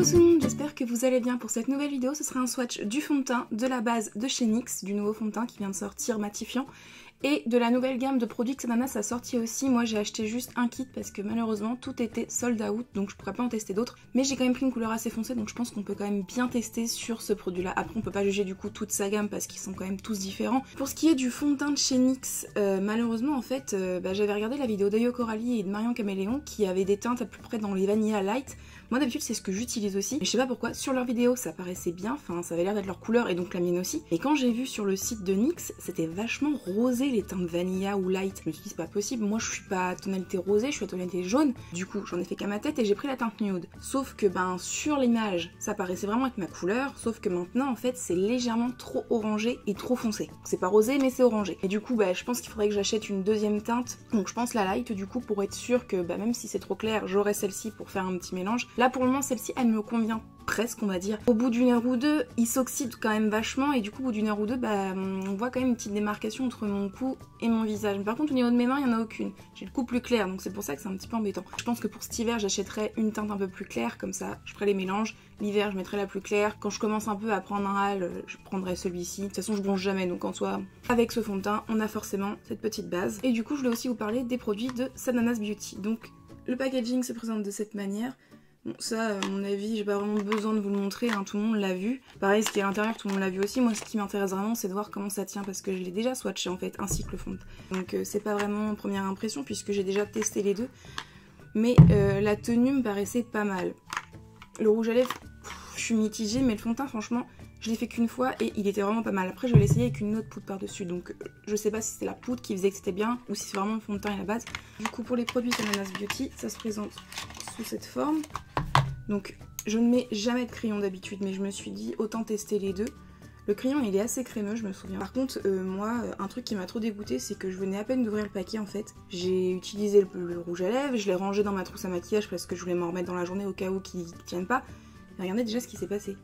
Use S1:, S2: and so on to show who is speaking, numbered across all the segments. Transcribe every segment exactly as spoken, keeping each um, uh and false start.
S1: Hello tout le monde, j'espère que vous allez bien. Pour cette nouvelle vidéo, ce sera un swatch du fond de teint de la base de chez N Y X, du nouveau fond de teint qui vient de sortir matifiant, et de la nouvelle gamme de produits que Sananas a sorti aussi. Moi j'ai acheté juste un kit parce que malheureusement tout était sold out, donc je pourrais pas en tester d'autres. Mais j'ai quand même pris une couleur assez foncée, donc je pense qu'on peut quand même bien tester sur ce produit là. Après on peut pas juger du coup toute sa gamme parce qu'ils sont quand même tous différents. Pour ce qui est du fond de teint de chez N Y X, euh, malheureusement en fait euh, bah, j'avais regardé la vidéo d'Ayo Coralie et de Marion Caméléon qui avaient des teintes à peu près dans les Vanilla Light. Moi d'habitude c'est ce que j'utilise aussi, mais je sais pas pourquoi, sur leur vidéo ça paraissait bien, enfin ça avait l'air d'être leur couleur et donc la mienne aussi. Et quand j'ai vu sur le site de N Y X, c'était vachement rosé les teintes Vanilla ou Light. Je me suis dit c'est pas possible, moi je suis pas à tonalité rosée, je suis à tonalité jaune. Du coup j'en ai fait qu'à ma tête et j'ai pris la teinte nude. Sauf que ben sur l'image ça paraissait vraiment être ma couleur, sauf que maintenant en fait c'est légèrement trop orangé et trop foncé. C'est pas rosé mais c'est orangé. Et du coup bah, je pense qu'il faudrait que j'achète une deuxième teinte, donc je pense la Light du coup pour être sûre que bah, même si c'est trop clair j'aurai celle-ci pour faire un petit mélange. Là pour le moment celle-ci elle me convient presque on va dire. Au bout d'une heure ou deux il s'oxyde quand même vachement et du coup au bout d'une heure ou deux bah, on voit quand même une petite démarcation entre mon cou et mon visage. Mais par contre au niveau de mes mains il n'y en a aucune. J'ai le cou plus clair donc c'est pour ça que c'est un petit peu embêtant. Je pense que pour cet hiver j'achèterai une teinte un peu plus claire comme ça je ferai les mélanges. L'hiver je mettrai la plus claire. Quand je commence un peu à prendre un hâle je prendrai celui-ci. De toute façon je bronze jamais donc en soi avec ce fond de teint on a forcément cette petite base. Et du coup je voulais aussi vous parler des produits de Sananas Beauty. Donc le packaging se présente de cette manière. Bon ça à mon avis j'ai pas vraiment besoin de vous le montrer, hein, tout le monde l'a vu. Pareil ce qui est à l'intérieur tout le monde l'a vu aussi. Moi ce qui m'intéresse vraiment c'est de voir comment ça tient parce que je l'ai déjà swatché en fait ainsi que le fond de teint. Donc euh, c'est pas vraiment première impression puisque j'ai déjà testé les deux. Mais euh, la tenue me paraissait pas mal. Le rouge à lèvres pff, je suis mitigée mais le fond de teint franchement je l'ai fait qu'une fois et il était vraiment pas mal. Après je vais l'essayer avec une autre poudre par dessus donc je sais pas si c'était la poudre qui faisait que c'était bien ou si c'est vraiment le fond de teint et la base. Du coup pour les produits Sananas Beauty ça se présente sous cette forme. Donc je ne mets jamais de crayon d'habitude mais je me suis dit autant tester les deux. Le crayon il est assez crémeux je me souviens. Par contre euh, moi un truc qui m'a trop dégoûté c'est que je venais à peine d'ouvrir le paquet en fait. J'ai utilisé le, le rouge à lèvres, je l'ai rangé dans ma trousse à maquillage parce que je voulais m'en remettre dans la journée au cas où qu'il ne tienne pas. Et regardez déjà ce qui s'est passé.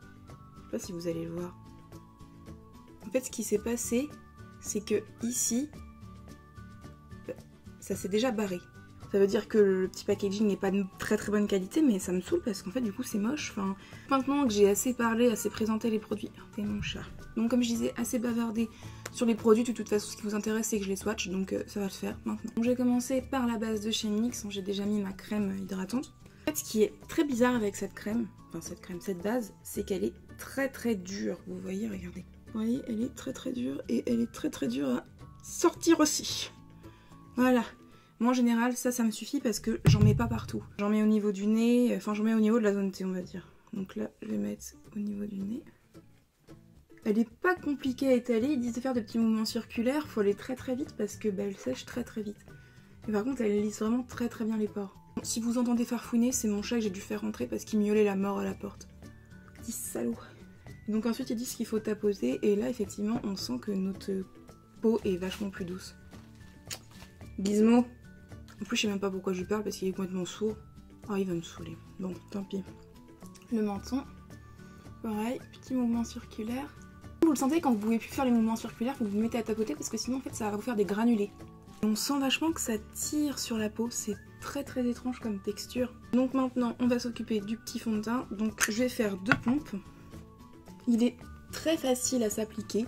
S1: Je sais pas si vous allez le voir. En fait ce qui s'est passé c'est que ici ça s'est déjà barré. Ça veut dire que le petit packaging n'est pas de très très bonne qualité mais ça me saoule parce qu'en fait du coup c'est moche. Enfin, maintenant que j'ai assez parlé, assez présenté les produits, c'est mon chat. Donc comme je disais, assez bavardé sur les produits, de toute façon ce qui vous intéresse c'est que je les swatch donc euh, ça va le faire maintenant. Donc j'ai commencé par la base de chez N Y X, j'ai déjà mis ma crème hydratante. En fait ce qui est très bizarre avec cette crème, enfin cette crème, cette base, c'est qu'elle est très très dure. Vous voyez, regardez. Vous voyez, elle est très très dure et elle est très très dure à sortir aussi. Voilà. Moi en général ça ça me suffit parce que j'en mets pas partout. J'en mets au niveau du nez, enfin j'en mets au niveau de la zone T on va dire. Donc là je vais mettre au niveau du nez. Elle est pas compliquée à étaler, ils disent de faire de petits mouvements circulaires, faut aller très très vite parce que bah, elle sèche très très vite. Et par contre elle lisse vraiment très très bien les pores. Si vous entendez farfouiner c'est mon chat que j'ai dû faire rentrer parce qu'il miaulait la mort à la porte. Petit salaud. Donc ensuite ils disent qu'il faut tapoter et là effectivement on sent que notre peau est vachement plus douce. Bismo. En plus je sais même pas pourquoi je lui parle parce qu'il est complètement sourd. Oh il va me saouler. Bon tant pis. Le menton. Pareil, petit mouvement circulaire. Vous le sentez quand vous pouvez plus faire les mouvements circulaires, vous vous mettez à tapoter parce que sinon en fait ça va vous faire des granulés. On sent vachement que ça tire sur la peau, c'est très très étrange comme texture. Donc maintenant on va s'occuper du petit fond de teint. Donc je vais faire deux pompes. Il est très facile à s'appliquer.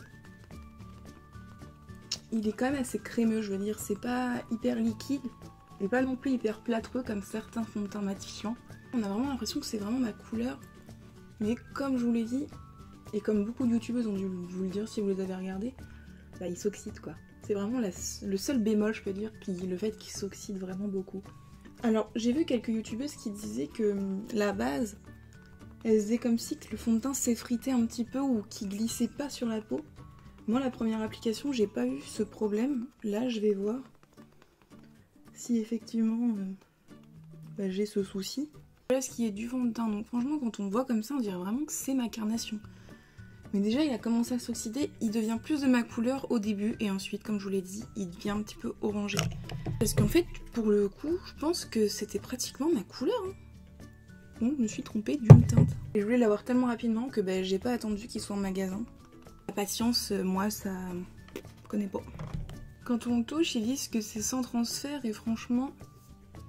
S1: Il est quand même assez crémeux, je veux dire, c'est pas hyper liquide, et pas non plus hyper plâtreux comme certains fonds de teint matifiants. On a vraiment l'impression que c'est vraiment ma couleur, mais comme je vous l'ai dit, et comme beaucoup de youtubeuses ont dû vous le dire si vous les avez regardés, bah il s'oxyde quoi. C'est vraiment la, le seul bémol je peux dire, puis le fait qu'il s'oxyde vraiment beaucoup. Alors j'ai vu quelques youtubeuses qui disaient que la base, elle faisait comme si que le fond de teint s'effritait un petit peu ou qu'il glissait pas sur la peau. Moi la première application j'ai pas eu ce problème, là je vais voir si effectivement euh, bah, j'ai ce souci. Voilà ce qui est du fond de teint, donc franchement quand on voit comme ça on dirait vraiment que c'est ma carnation. Mais déjà il a commencé à s'oxyder, il devient plus de ma couleur au début et ensuite comme je vous l'ai dit il devient un petit peu orangé. Parce qu'en fait pour le coup je pense que c'était pratiquement ma couleur. Hein. Donc je me suis trompée d'une teinte. Et je voulais l'avoir tellement rapidement que bah, j'ai pas attendu qu'il soit en magasin. La patience, moi, ça... je connais pas. Quand on touche, ils disent que c'est sans transfert et franchement,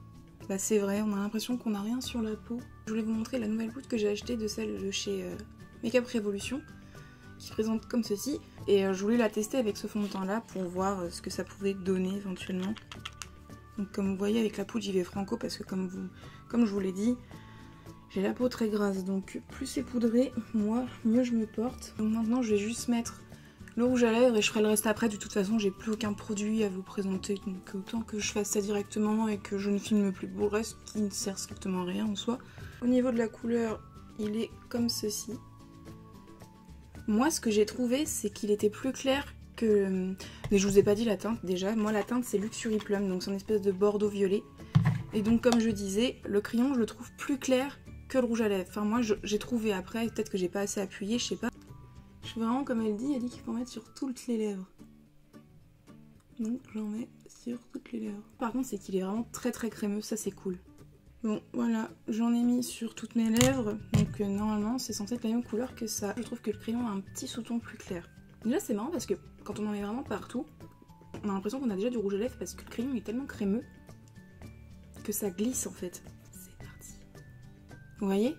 S1: Bah c'est vrai, on a l'impression qu'on n'a rien sur la peau. Je voulais vous montrer la nouvelle poudre que j'ai achetée de celle de chez euh, Makeup Revolution, qui se présente comme ceci. Et euh, je voulais la tester avec ce fond de teint là pour voir euh, ce que ça pouvait donner éventuellement. Donc comme vous voyez avec la poudre j'y vais franco parce que comme, vous, comme je vous l'ai dit, j'ai la peau très grasse. Donc plus c'est poudré, moi mieux je me porte. Donc maintenant je vais juste mettre le rouge à lèvres et je ferai le reste après. De toute façon j'ai plus aucun produit à vous présenter. Donc autant que je fasse ça directement et que je ne filme plus pour le reste qui ne sert strictement à rien en soi. Au niveau de la couleur, il est comme ceci. Moi ce que j'ai trouvé c'est qu'il était plus clair que... Mais je vous ai pas dit la teinte déjà. Moi la teinte c'est Luxury Plum, donc c'est une espèce de bordeaux violet. Et donc comme je disais, le crayon je le trouve plus clair que le rouge à lèvres. Enfin moi j'ai trouvé après, peut-être que j'ai pas assez appuyé, je sais pas. Je fais vraiment comme elle dit, elle dit qu'il faut en mettre sur toutes les lèvres. Donc j'en mets sur toutes les lèvres. Par contre c'est qu'il est vraiment très très crémeux, ça c'est cool. Bon voilà, j'en ai mis sur toutes mes lèvres, donc euh, normalement c'est censé être la même couleur que ça. Je trouve que le crayon a un petit sous-ton plus clair. Déjà c'est marrant parce que quand on en met vraiment partout, on a l'impression qu'on a déjà du rouge à lèvres parce que le crayon est tellement crémeux que ça glisse en fait. C'est parti. Vous voyez?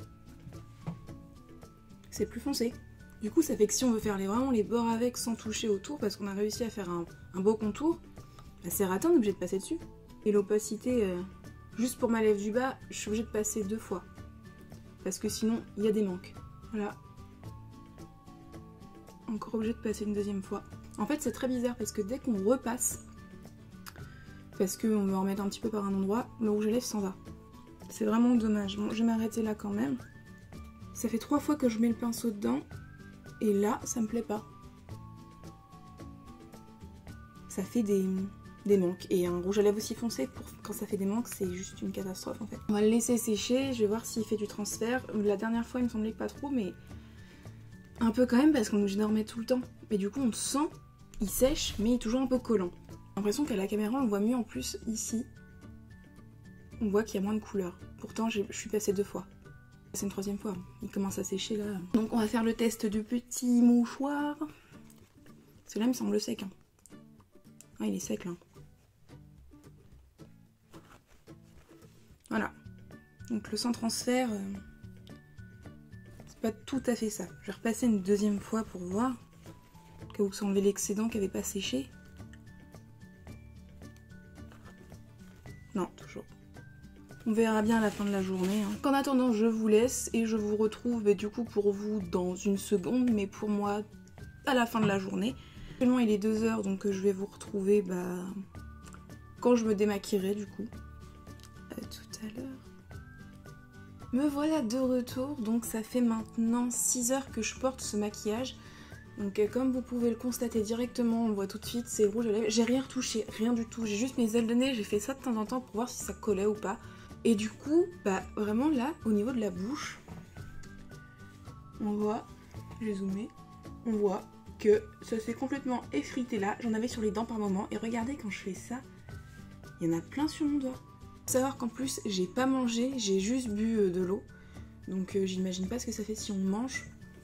S1: C'est plus foncé. Du coup ça fait que si on veut faire les, vraiment les bords avec sans toucher autour, parce qu'on a réussi à faire un, un beau contour, bah c'est raté, on est obligé de passer dessus. Et l'opacité, euh, juste pour ma lèvre du bas, je suis obligée de passer deux fois. Parce que sinon il y a des manques. Voilà. Encore obligée de passer une deuxième fois. En fait c'est très bizarre parce que dès qu'on repasse, parce qu'on veut en remettre un petit peu par un endroit, le rouge à lèvres s'en va. C'est vraiment dommage. Bon, je vais m'arrêter là quand même. Ça fait trois fois que je mets le pinceau dedans. Et là, ça me plaît pas. Ça fait des, des manques. Et un rouge à lèvres aussi foncé, pour, quand ça fait des manques, c'est juste une catastrophe en fait. On va le laisser sécher, je vais voir s'il fait du transfert. La dernière fois, il me semblait que pas trop, mais un peu quand même, parce qu'on est obligé d'en remettre tout le temps. Mais du coup, on le sent, il sèche, mais il est toujours un peu collant. J'ai l'impression qu'à la caméra, on le voit mieux en plus ici. On voit qu'il y a moins de couleur. Pourtant, je suis passée deux fois. C'est une troisième fois, il commence à sécher là. Donc on va faire le test du petit mouchoir. Celui-là il me semble sec. Hein. Ah il est sec là. Voilà. Donc le sans transfert, euh, c'est pas tout à fait ça. Je vais repasser une deuxième fois pour voir. Que vous enlevez l'excédent qui n'avait pas séché. Non, toujours. On verra bien à la fin de la journée. Hein. En attendant, je vous laisse et je vous retrouve bah, du coup pour vous dans une seconde, mais pour moi à la fin de la journée. Actuellement il est deux heures donc je vais vous retrouver bah, quand je me démaquillerai du coup. À tout à l'heure. Me voilà de retour, donc ça fait maintenant six heures que je porte ce maquillage. Donc euh, comme vous pouvez le constater directement, on le voit tout de suite, c'est rouge à lèvres. J'ai rien retouché, rien du tout. J'ai juste mes ailes de nez, j'ai fait ça de temps en temps pour voir si ça collait ou pas. Et du coup, bah vraiment là, au niveau de la bouche, on voit, je vais zoomer, on voit que ça s'est complètement effrité là. J'en avais sur les dents par moment. Et regardez quand je fais ça, il y en a plein sur mon doigt. Faut savoir qu'en plus, j'ai pas mangé, j'ai juste bu euh, de l'eau. Donc euh, j'imagine pas ce que ça fait si on mange.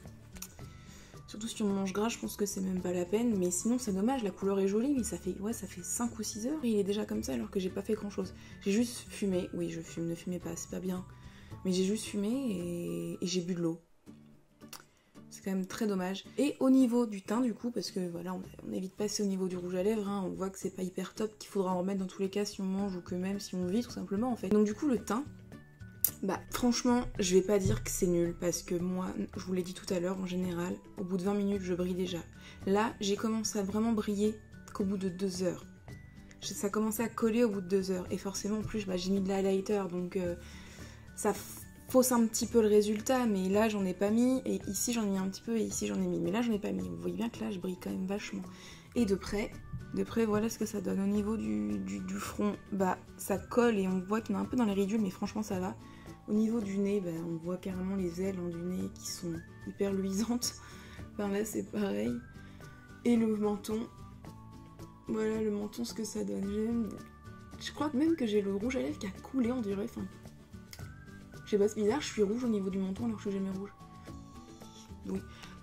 S1: Surtout si on mange gras, je pense que c'est même pas la peine. Mais sinon c'est dommage, la couleur est jolie, mais ça fait ouais ça fait cinq ou six heures et il est déjà comme ça alors que j'ai pas fait grand chose. J'ai juste fumé, oui je fume, ne fumez pas, c'est pas bien. Mais j'ai juste fumé et, et j'ai bu de l'eau. C'est quand même très dommage. Et au niveau du teint du coup, parce que voilà, on, on évite de passer au niveau du rouge à lèvres, hein, on voit que c'est pas hyper top, qu'il faudra en remettre dans tous les cas si on mange ou que même si on vit tout simplement en fait. Donc du coup le teint, bah franchement je vais pas dire que c'est nul parce que moi je vous l'ai dit tout à l'heure, en général au bout de vingt minutes je brille déjà. Là j'ai commencé à vraiment briller qu'au bout de deux heures. Ça a commencé à coller au bout de deux heures et forcément en plus bah, j'ai mis de l'highlighter donc euh, ça fausse un petit peu le résultat, mais là j'en ai pas mis et ici j'en ai mis un petit peu et ici j'en ai mis, mais là j'en ai pas mis. Vous voyez bien que là je brille quand même vachement. Et de près, de près voilà ce que ça donne au niveau du, du, du front, bah ça colle et on voit qu'il y en a un peu dans les ridules mais franchement ça va. Au niveau du nez, bah, on voit carrément les ailes hein, du nez qui sont hyper luisantes. Enfin là c'est pareil. Et le menton, voilà le menton ce que ça donne. J'aime. Je crois même que j'ai le rouge à lèvres qui a coulé on dirait. Enfin, je sais pas, c'est bizarre, je suis rouge au niveau du menton alors que je suis jamais rouge. Oui,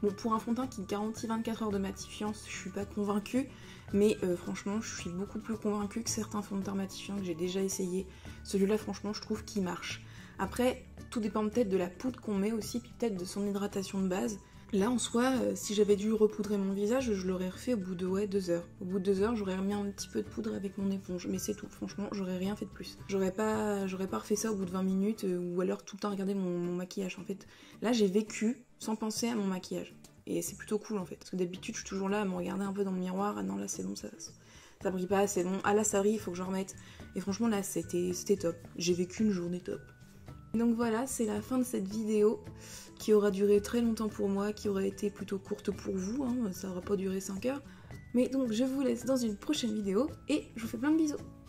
S1: Bon, pour un fond de teint qui garantit vingt-quatre heures de matifiance, je suis pas convaincue, mais euh, franchement, je suis beaucoup plus convaincue que certains fonds de teint matifiants que j'ai déjà essayé. Celui-là, franchement, je trouve qu'il marche. Après, tout dépend peut-être de la poudre qu'on met aussi, puis peut-être de son hydratation de base. Là, en soi, euh, si j'avais dû repoudrer mon visage, je l'aurais refait au bout de ouais, deux heures. Au bout de deux heures, j'aurais remis un petit peu de poudre avec mon éponge, mais c'est tout. Franchement, j'aurais rien fait de plus. J'aurais pas, j'aurais pas refait ça au bout de vingt minutes, euh, ou alors tout le temps regarder mon, mon maquillage. En fait, là, j'ai vécu sans penser à mon maquillage. Et c'est plutôt cool, en fait. Parce que d'habitude, je suis toujours là à me regarder un peu dans le miroir. Ah non, là, c'est bon, ça, ça brille pas, c'est bon. Ah là, ça brille, il faut que j'en remette. Et franchement, là, c'était, c'était top. J'ai vécu une journée top. Donc voilà, c'est la fin de cette vidéo qui aura duré très longtemps pour moi, qui aurait été plutôt courte pour vous, hein, ça aura pas duré cinq heures. Mais donc je vous laisse dans une prochaine vidéo et je vous fais plein de bisous.